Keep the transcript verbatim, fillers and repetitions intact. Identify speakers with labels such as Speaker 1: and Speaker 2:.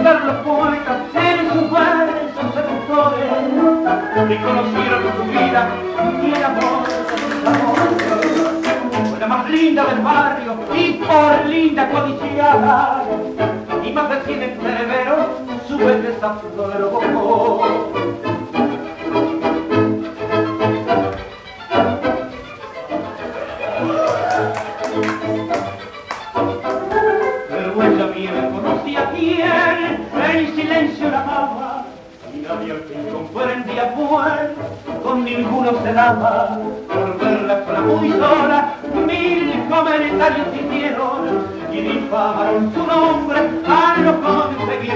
Speaker 1: ver los poetas en sus versos seductores, reconocieron su vida y el amor de sus amores. Fue la más linda del barrio y por linda codiciada, y más de cien entreveros su belleza provocó. Vergüenza mía no conocía quién en silencio la amaba, y nadie al fin comprendía pues con ninguno se daba. Por verla sola, muy sola, mil comentarios hicieron y difamaron su nombre a los conseguidores.